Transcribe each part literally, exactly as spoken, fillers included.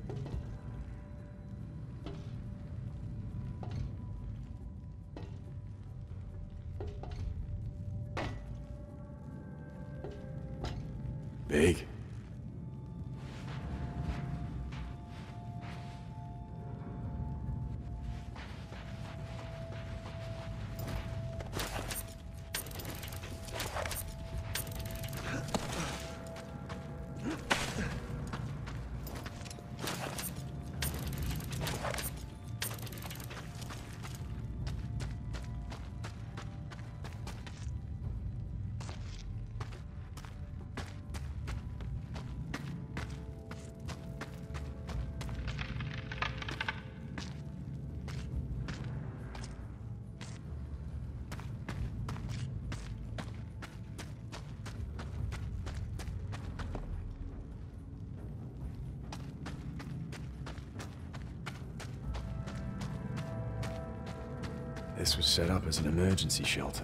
Big. This was set up as an emergency shelter.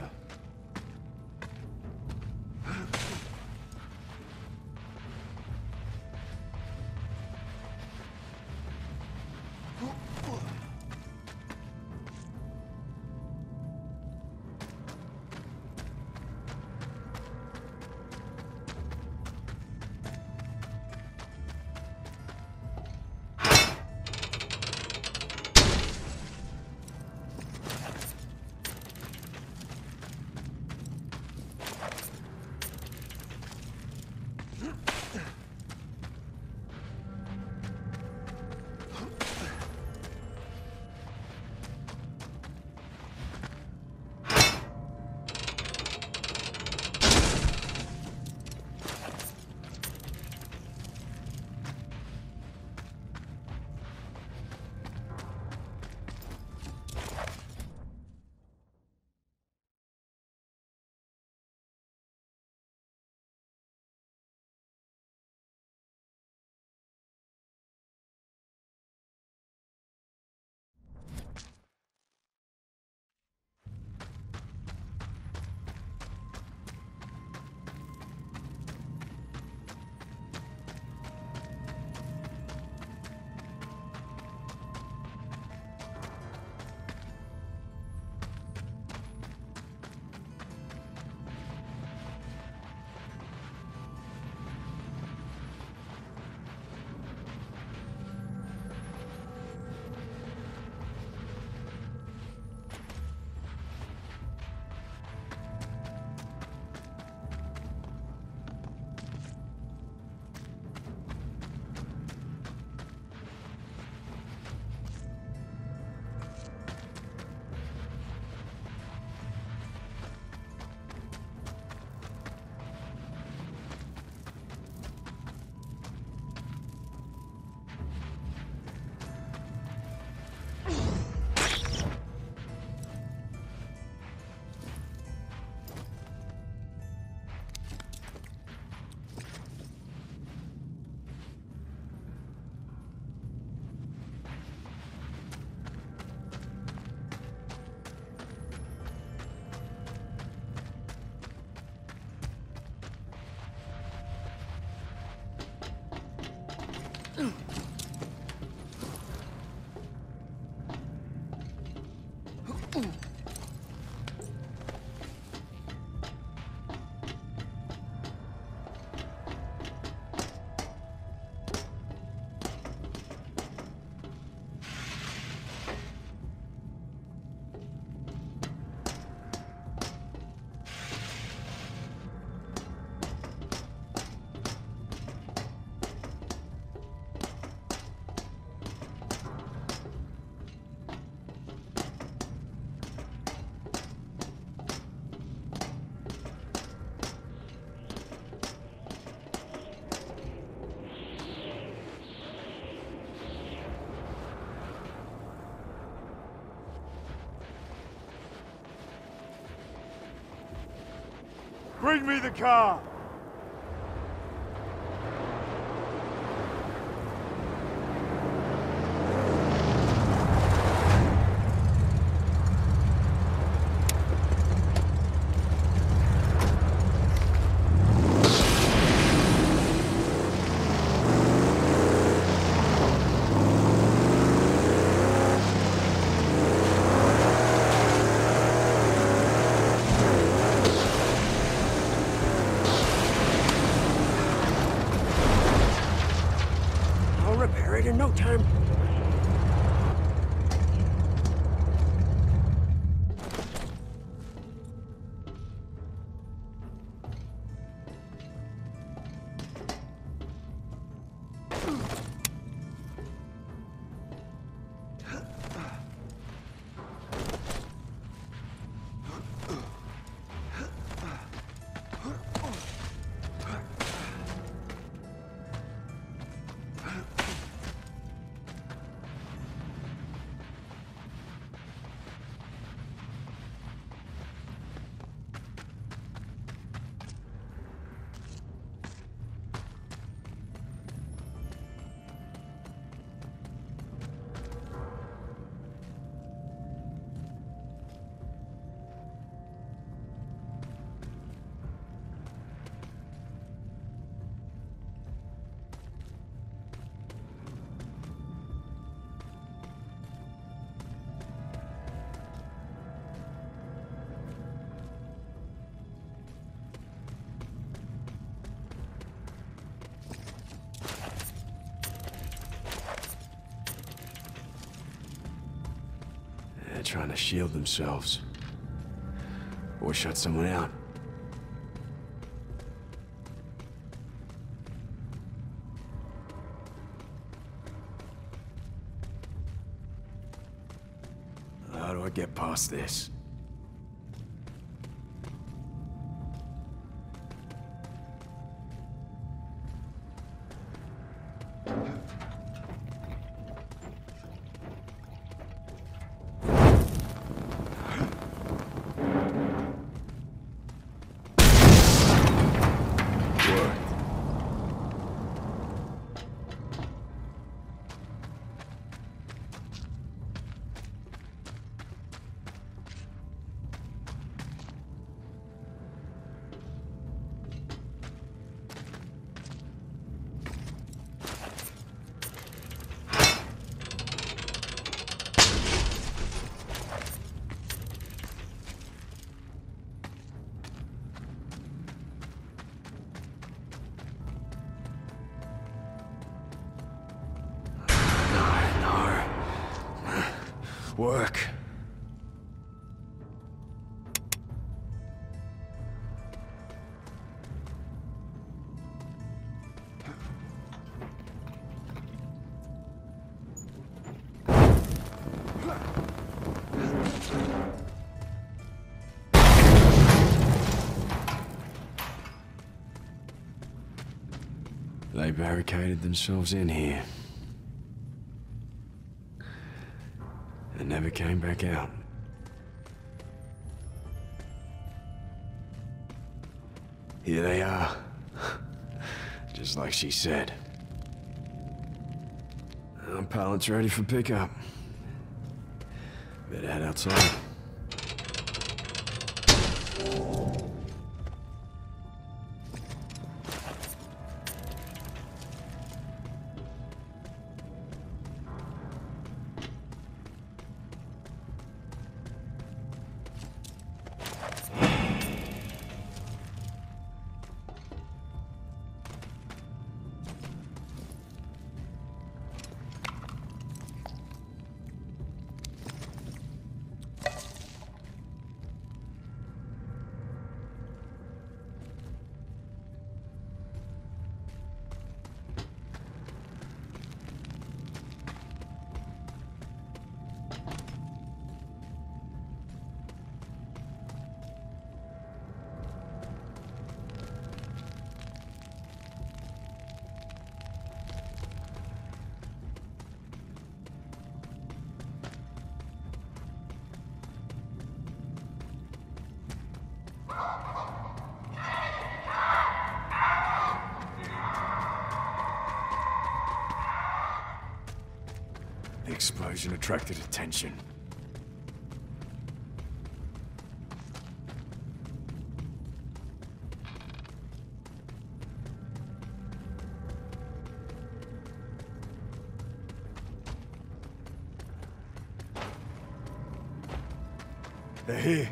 Bring me the car! repair it in no time. They're trying to shield themselves. Or shut someone out. How do I get past this? Work. They barricaded themselves in here. And never came back out. Here they are. Just like she said. Our pallet's ready for pickup. Better head outside. The explosion attracted attention. They're here.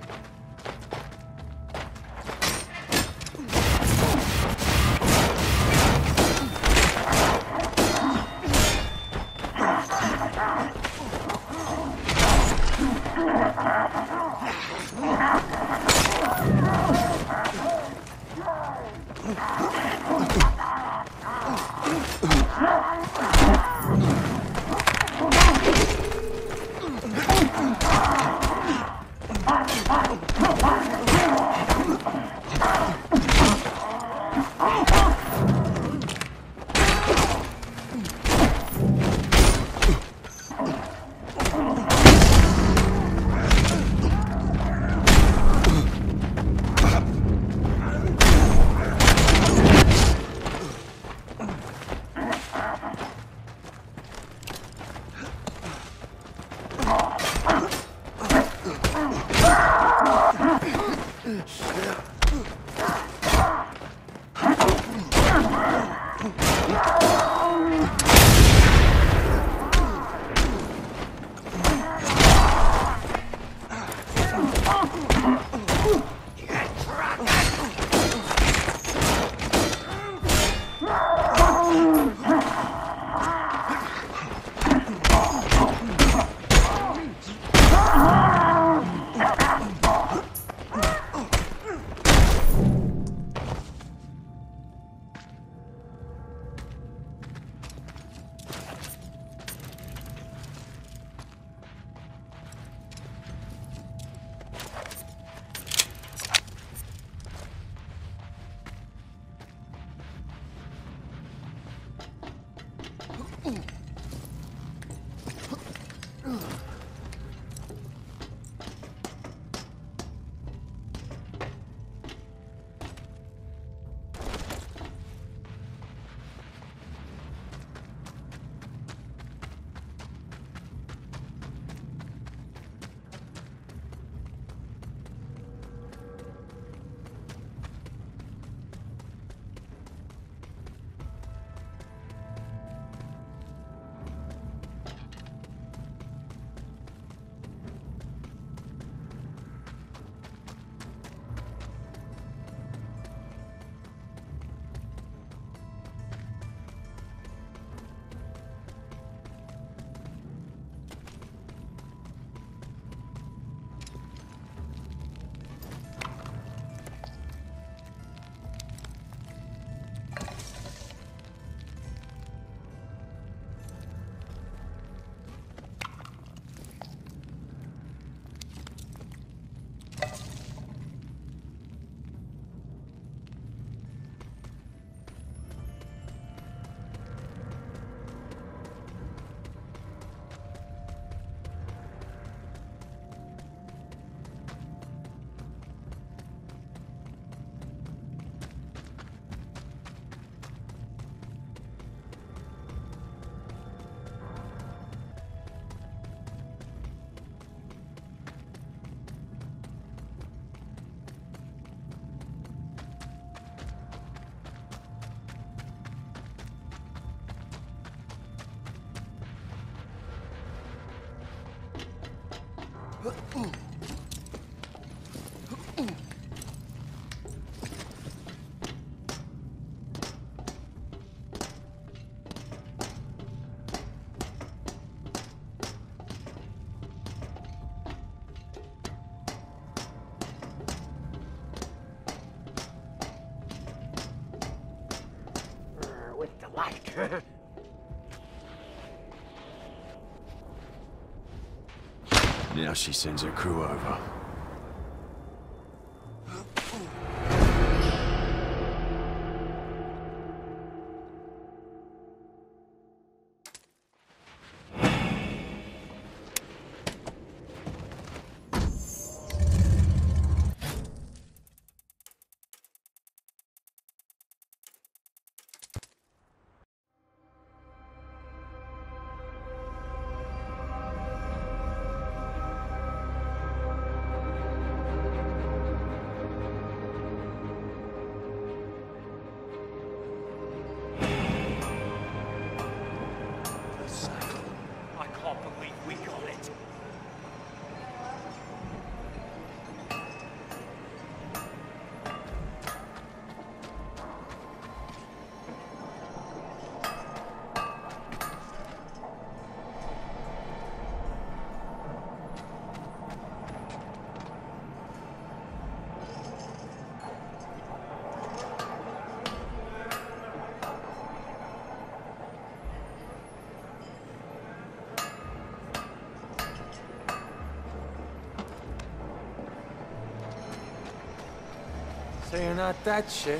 With the light. Now she sends her crew over. So you're not that shit.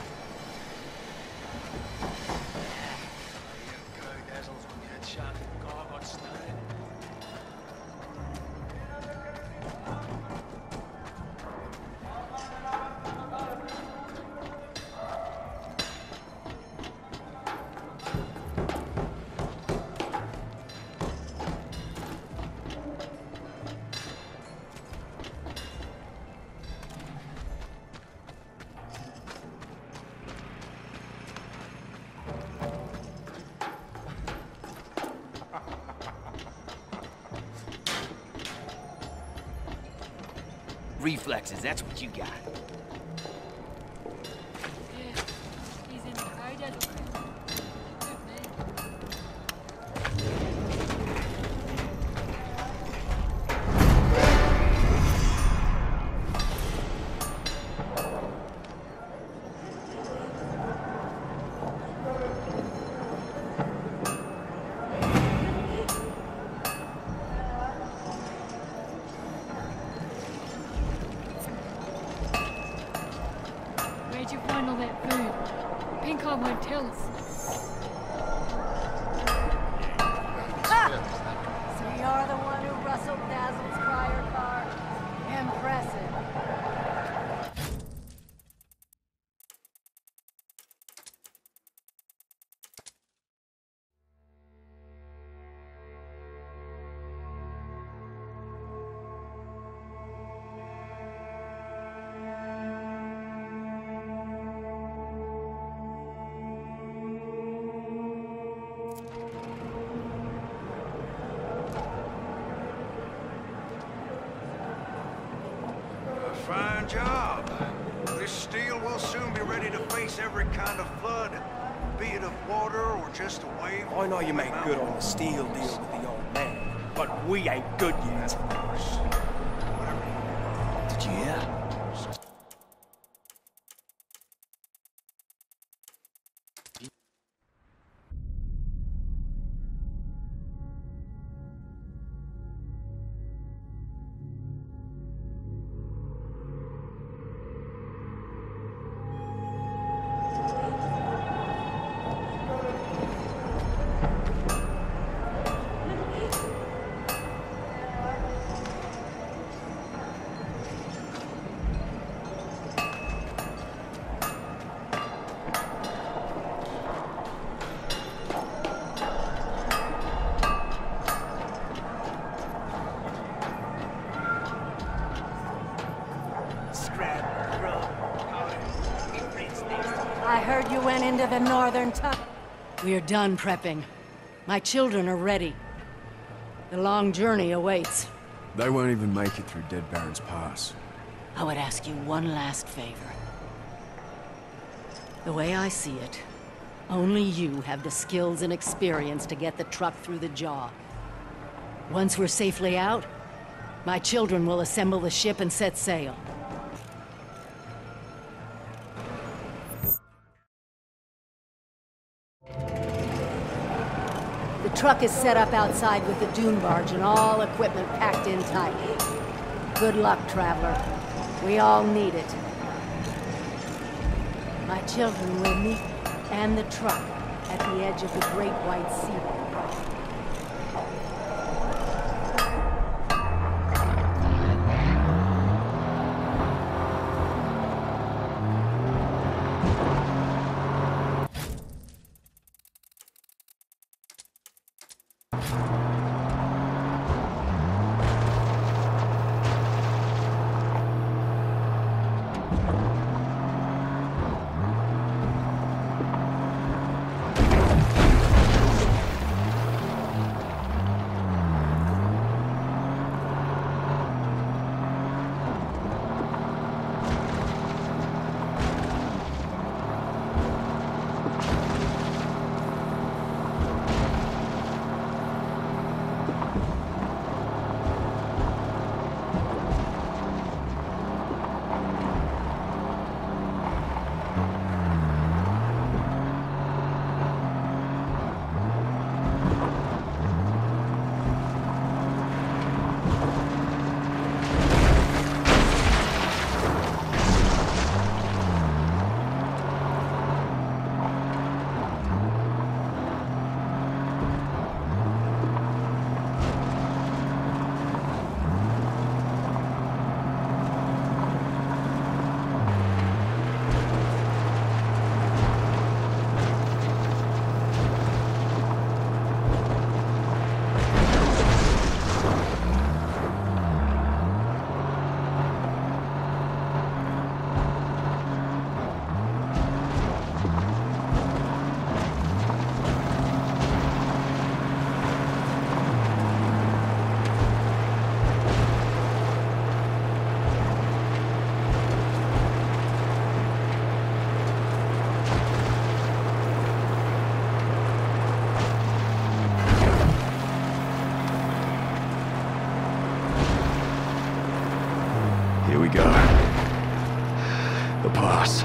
Reflexes, that's what you got. Yeah, he's in the car, he doesn't Good man. Where'd you find all that food? Pink Eye won't tell us. So you're the one who rustled Dazzle's prior car? Impressive. Fine job. This steel will soon be ready to face every kind of flood, be it of water or just a wave. I know you made good on the steel deal with the old man, but we ain't good yet. Of course. Whatever. Did you hear? I heard you went into the northern tuck. We're done prepping. My children are ready. The long journey awaits. They won't even make it through Dead Baron's Pass. I would ask you one last favor. The way I see it, only you have the skills and experience to get the truck through the jaw. Once we're safely out, my children will assemble the ship and set sail. The truck is set up outside with the dune barge and all equipment packed in tight. Good luck, traveler. We all need it. My children will meet me and the truck at the edge of the Great White Sea. Here we go. The pass.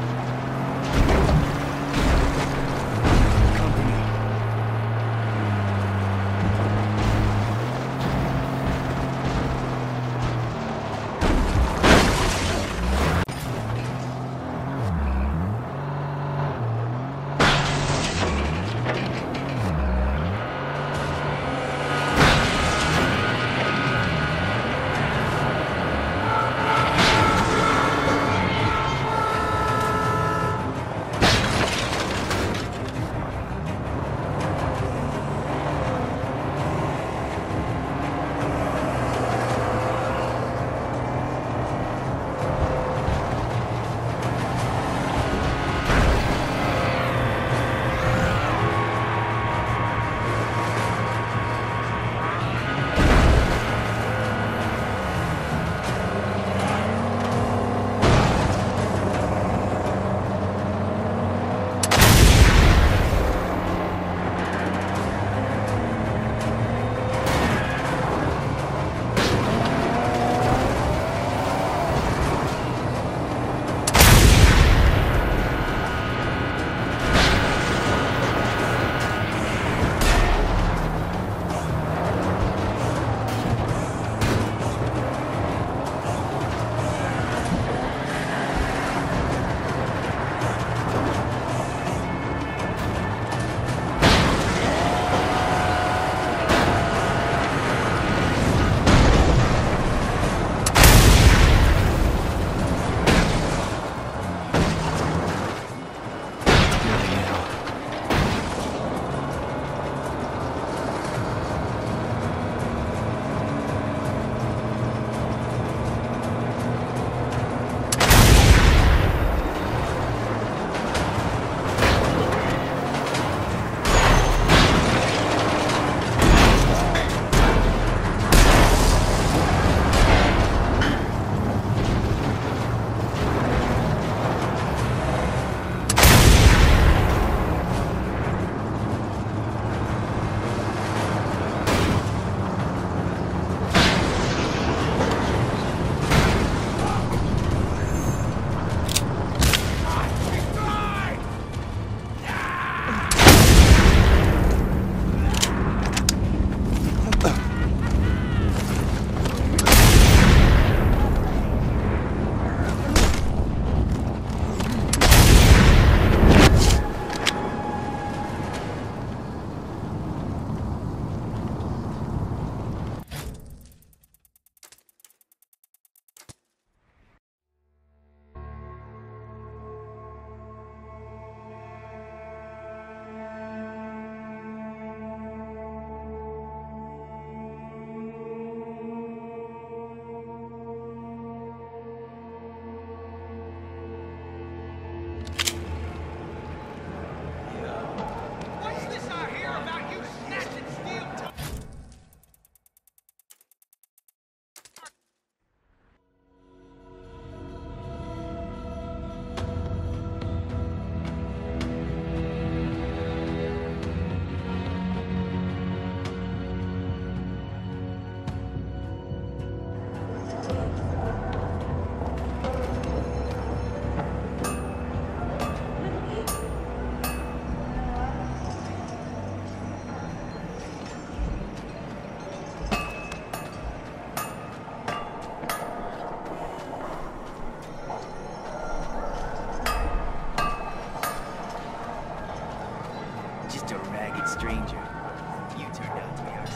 stranger. You turned out to be our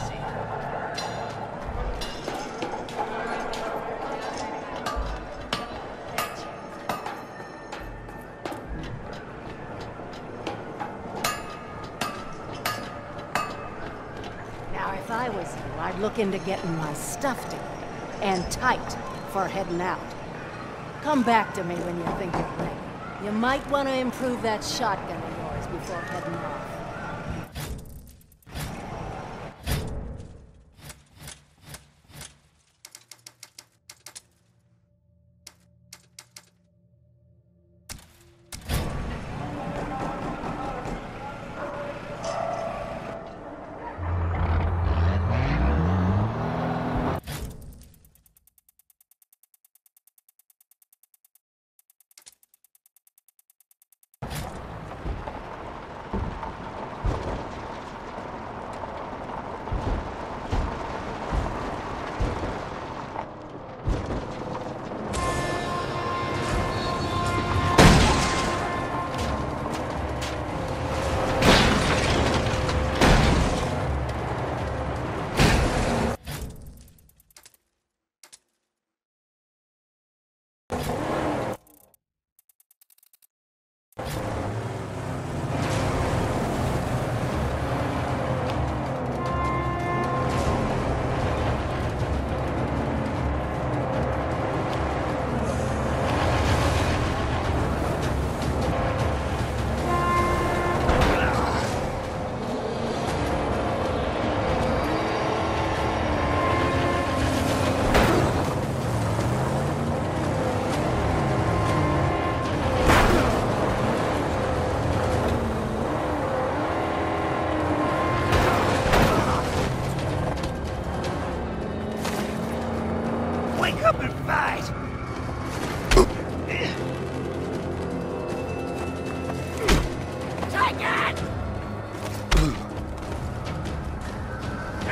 savior. Now, if I was you, I'd look into getting my stuff together. And tight for heading out. Come back to me when you think you're ready. You might want to improve that shotgun of yours before heading off.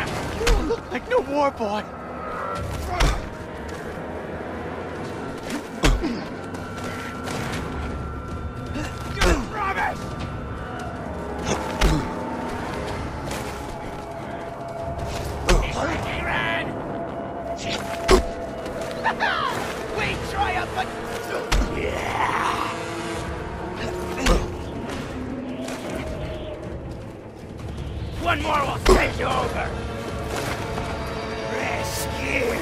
You look like no war boy. Robert! Aaron! We triumphant! One more will take you over! Rescue!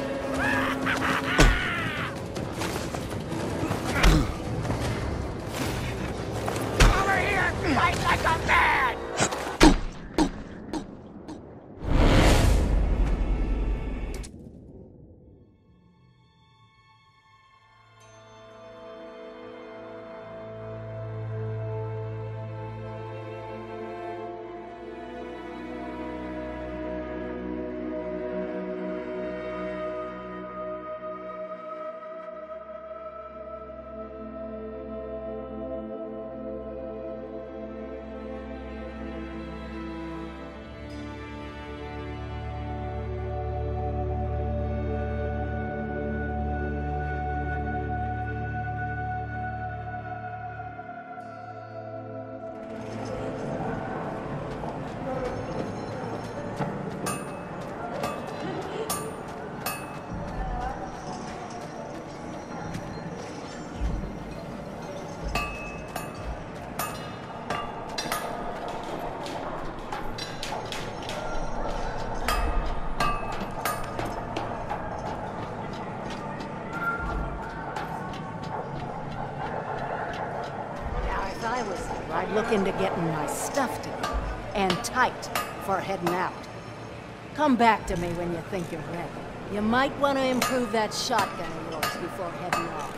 Over here! Fight like a man! I'd look into getting my stuff together, and tight, for heading out. Come back to me when you think you're ready. You might want to improve that shotgun of yours before heading off.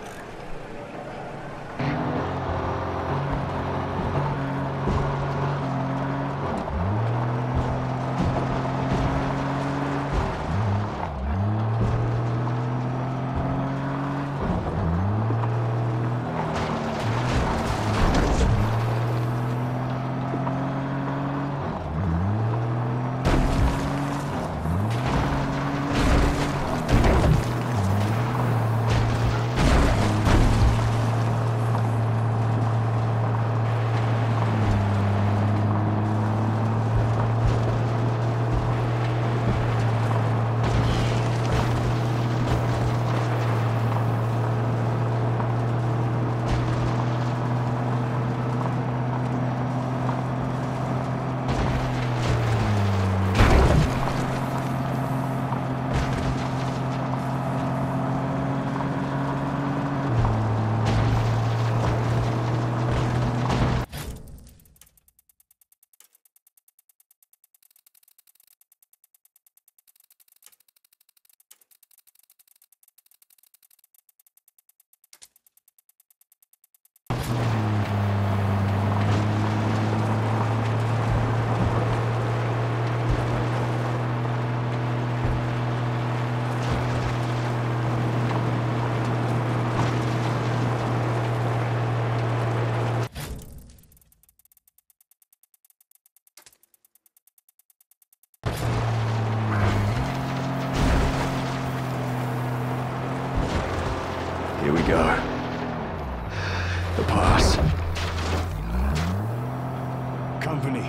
Here we go. The pass. Company.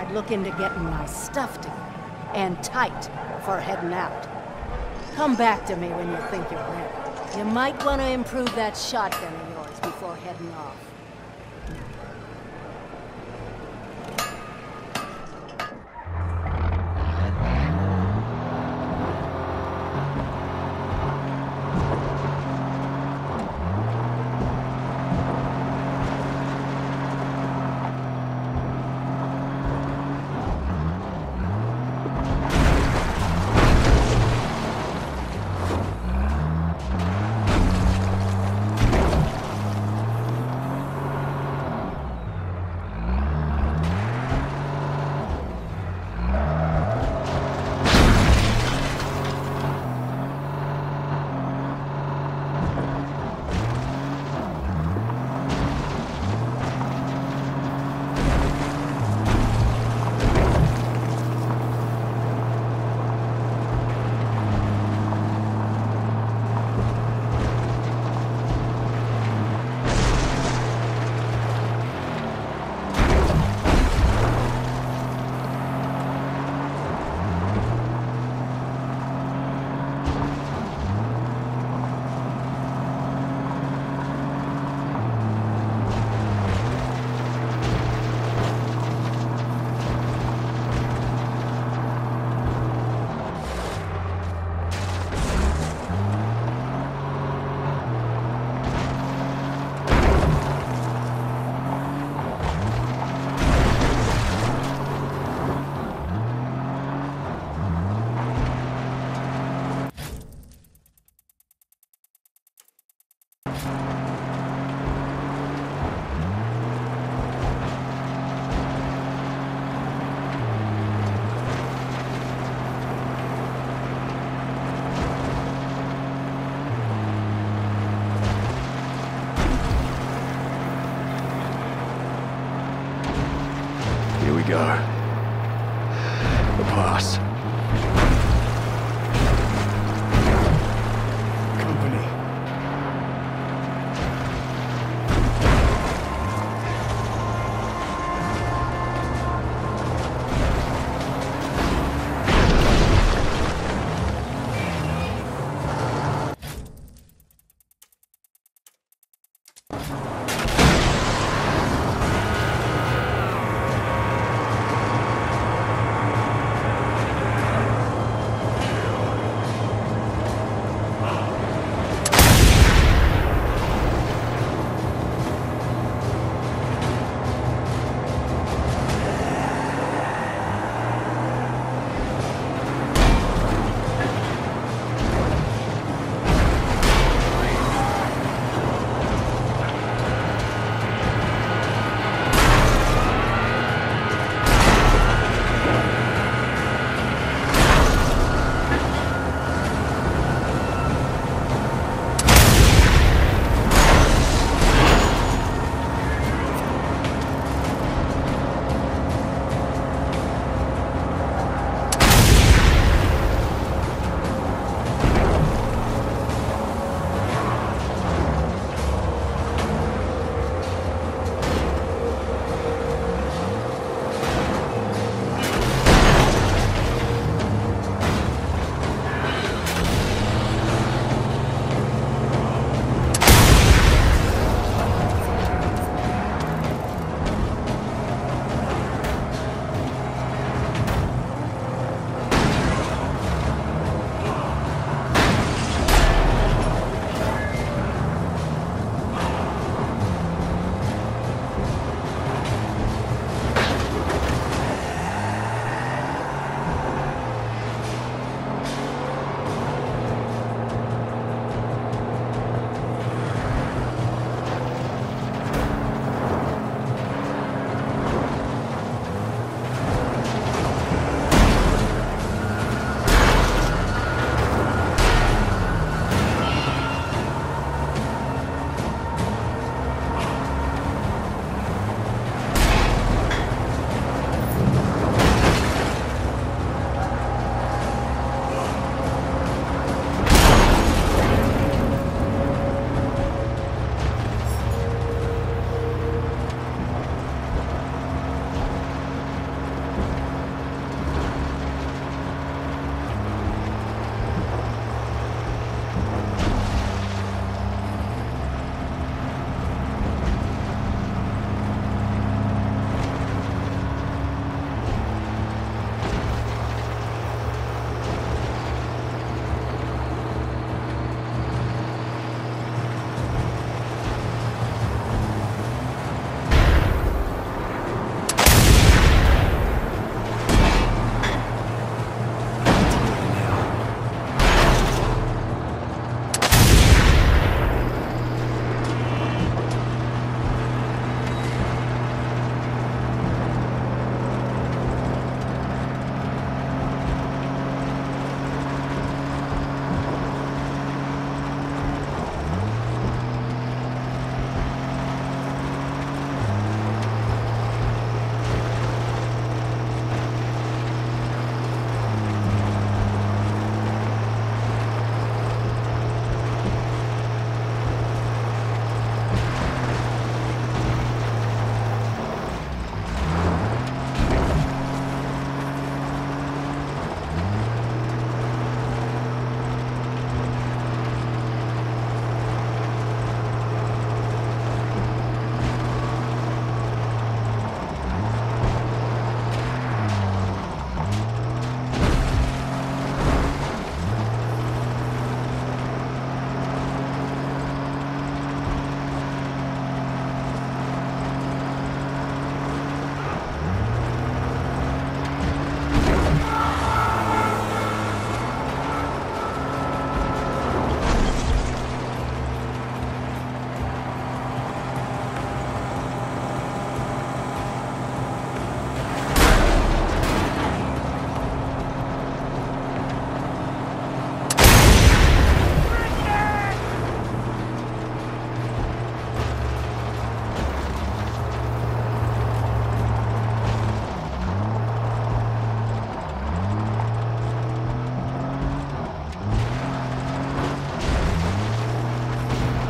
should look into getting my stuff together. And tight for heading out. Come back to me when you think you're ready. You might want to improve that shotgun of yours before heading off. Go. The pass. Company.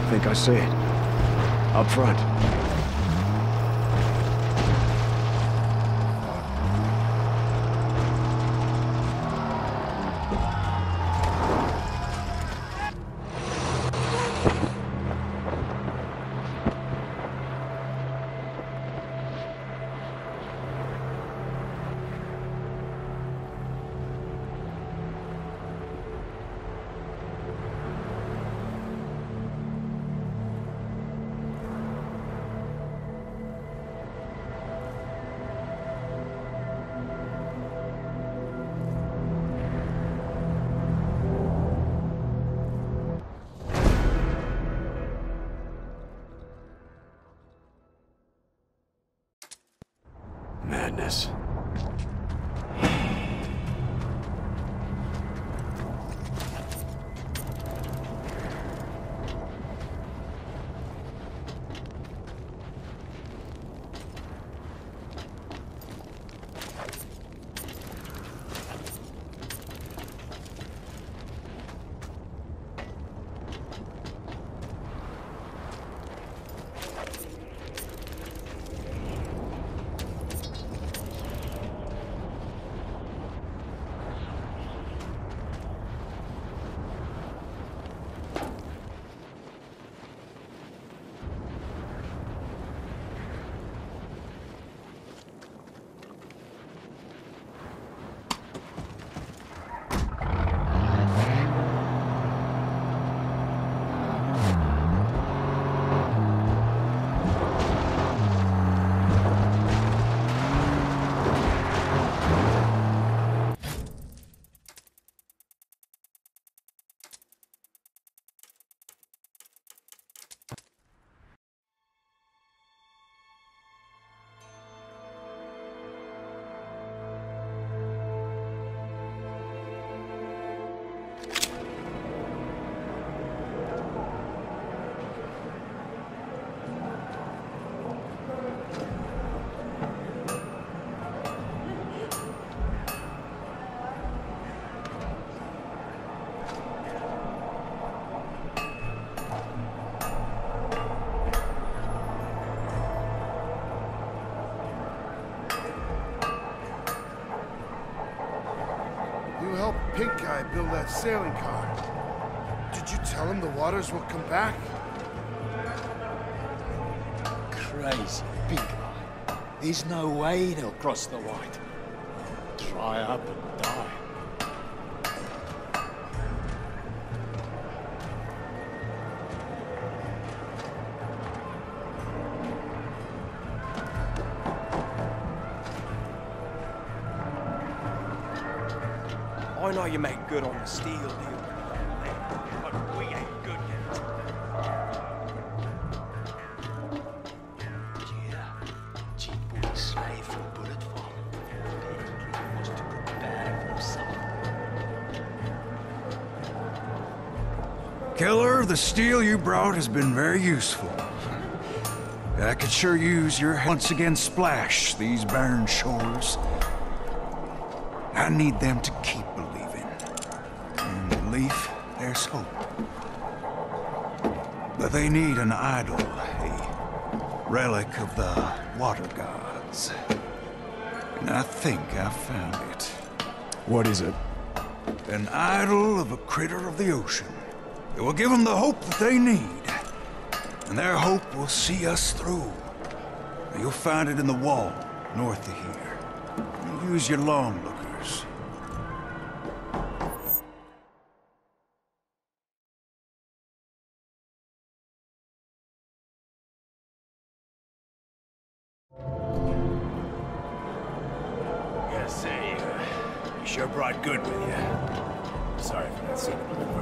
think I see it. Up front. Madness. Pink guy build that sailing car. Did you tell him the waters will come back? Crazy big eye. There's no way they'll cross the White. Dry up and die. I know you make good on the steel deal, but we ain't good yet. Yeah, cheap boy slave for a bullet fall. He was to go bad for himself. Killer, the steel you brought has been very useful. I could sure use your help once again splash these barren shores. I need them to keep believing. In belief, there's hope. But they need an idol, a relic of the water gods. And I think I found it. What is it? An idol of a critter of the ocean. It will give them the hope that they need. And their hope will see us through. You'll find it in the wall, north of here. Use your long lookers. Gotta say, uh, you sure brought good with you. Sorry for not seeing it before.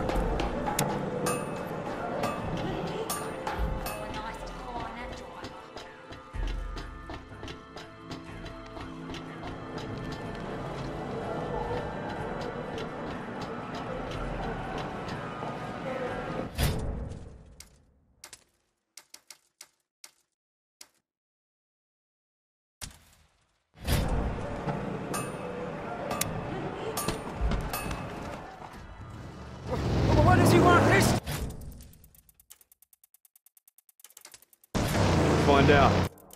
find out.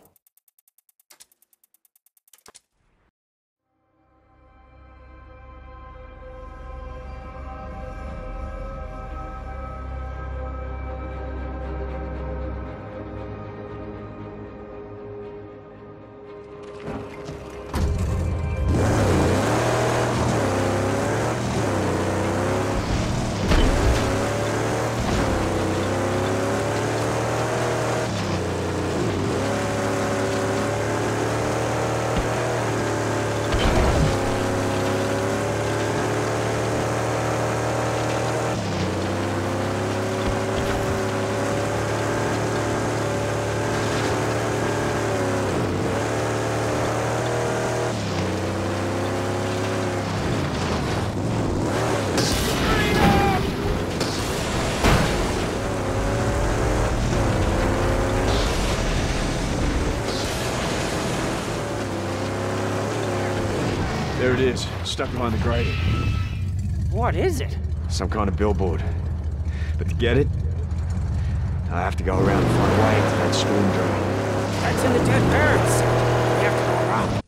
There it is, stuck behind the grating. What is it? Some kind of billboard. But to get it, I have to go around and find a way into that storm drain. That's in the dead birds. We have to go around.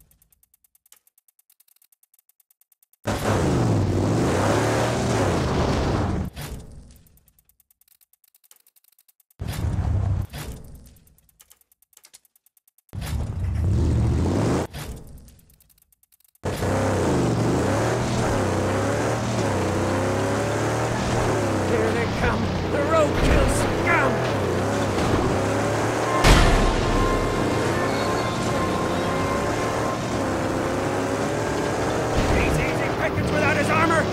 Here they come. The roadkill scum! He's easy pickings without his armor!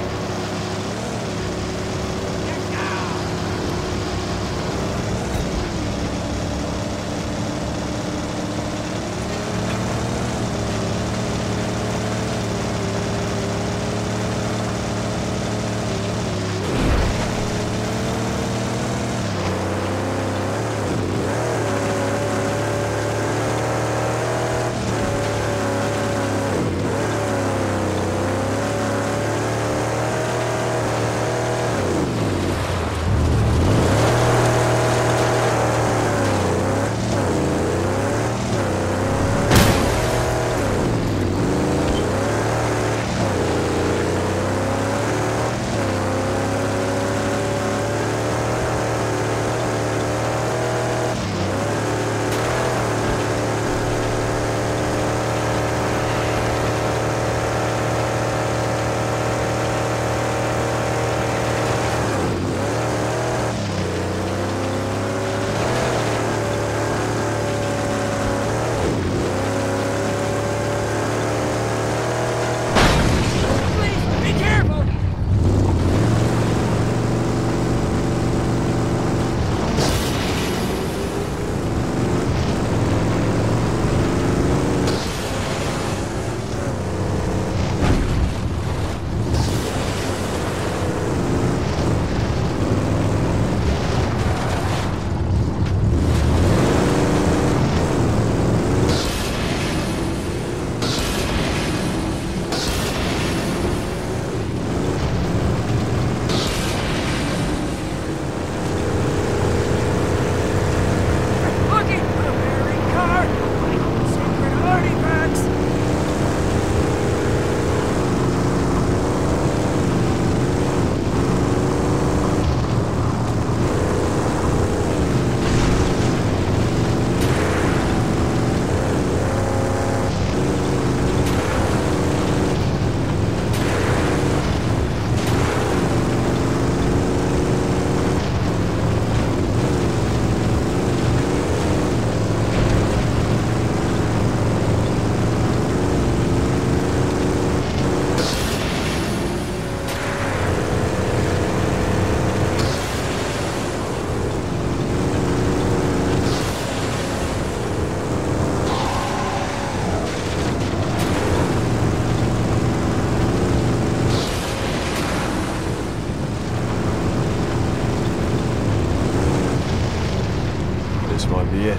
This might be it.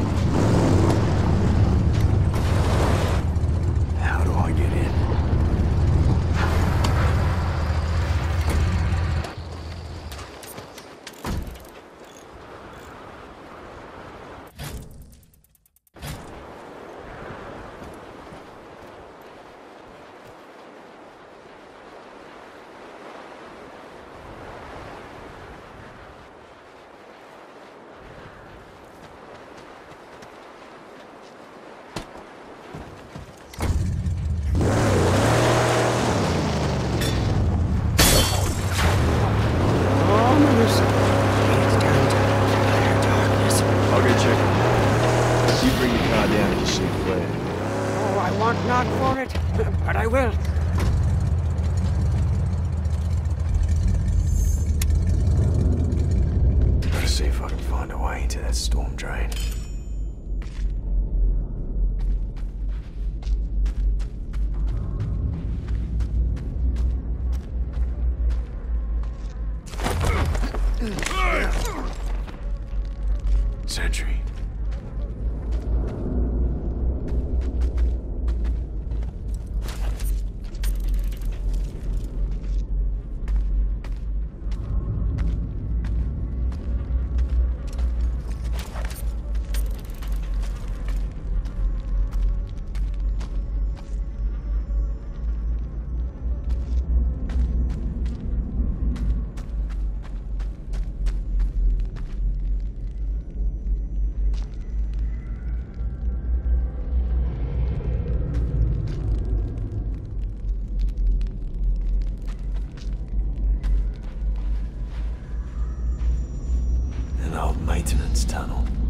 How do I get in? tunnels. It's down to utter darkness. I'll go check it. You bring the car down if you see a flare. Oh, I want not for it, but I will. Gotta see if I can find a way into that storm drain. Sentry. An old maintenance tunnel.